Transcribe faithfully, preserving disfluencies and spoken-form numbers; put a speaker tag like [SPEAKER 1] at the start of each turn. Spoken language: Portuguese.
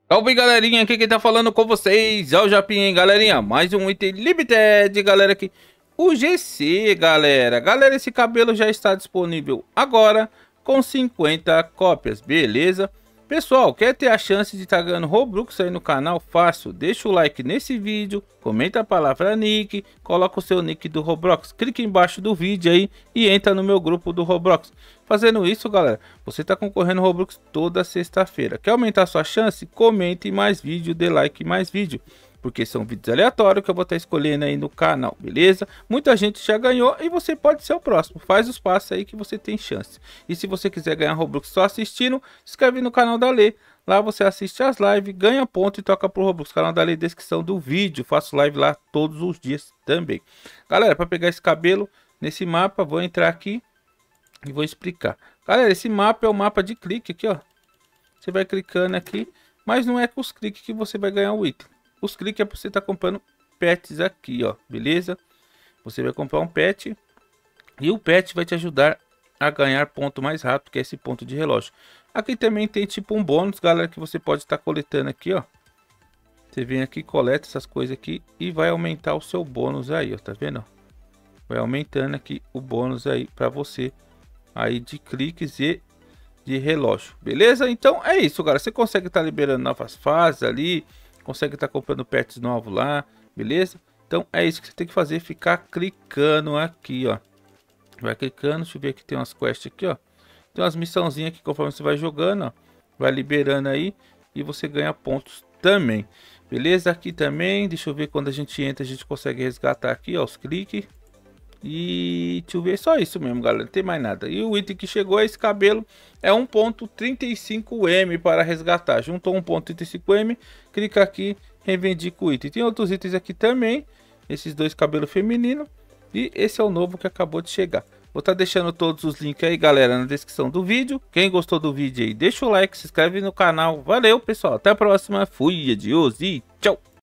[SPEAKER 1] Salve galerinha, aqui quem tá falando com vocês é o Japinha, hein, galerinha. Mais um item limited, galera, aqui. O G C, galera. Galera, esse cabelo já está disponível agora com cinquenta cópias, beleza? Pessoal, quer ter a chance de estar tá ganhando Robux aí no canal? Fácil, deixa o like nesse vídeo, comenta a palavra nick, coloca o seu nick do Roblox, clique embaixo do vídeo aí e entra no meu grupo do Roblox. Fazendo isso, galera, você está concorrendo ao Roblox toda sexta-feira. Quer aumentar sua chance? Comente mais vídeo, dê like mais vídeo, porque são vídeos aleatórios que eu vou estar escolhendo aí no canal, beleza? Muita gente já ganhou e você pode ser o próximo. Faz os passos aí que você tem chance. E se você quiser ganhar Roblox só assistindo, se inscreve no canal da Lê. Lá você assiste as lives, ganha ponto e toca pro Roblox. Canal da Lê, descrição do vídeo. Faço live lá todos os dias também. Galera, para pegar esse cabelo nesse mapa, vou entrar aqui e vou explicar. Galera, esse mapa é o mapa de clique aqui, ó. Você vai clicando aqui, mas não é com os cliques que você vai ganhar o item. Os cliques é para você estar tá comprando pets aqui, ó, beleza? Você vai comprar um pet e o pet vai te ajudar a ganhar ponto mais rápido, que é esse ponto de relógio. Aqui também tem tipo um bônus, galera, que você pode estar tá coletando aqui, ó. Você vem aqui, coleta essas coisas aqui e vai aumentar o seu bônus aí, ó, tá vendo? Vai aumentando aqui o bônus aí para você aí de cliques e de relógio, beleza? Então é isso, galera. Você consegue estar tá liberando novas fases ali, consegue estar tá comprando pets novos lá, beleza? Então é isso que você tem que fazer, ficar clicando aqui, ó. Vai clicando, deixa eu ver aqui, tem umas quests aqui, ó. Tem umas missãozinhas aqui conforme você vai jogando, ó. Vai liberando aí e você ganha pontos também, beleza? Aqui também, deixa eu ver, quando a gente entra a gente consegue resgatar aqui, ó, os cliques. E deixa eu ver, só isso mesmo, galera, não tem mais nada. E o item que chegou é esse cabelo, é um ponto trinta e cinco M para resgatar. Juntou um ponto trinta e cinco M, clica aqui, reivindica o item. Tem outros itens aqui também, esses dois cabelos femininos. E esse é o novo que acabou de chegar. Vou estar deixando todos os links aí, galera, na descrição do vídeo. Quem gostou do vídeo aí, deixa o like, se inscreve no canal. Valeu, pessoal, até a próxima. Fui, adiós e tchau.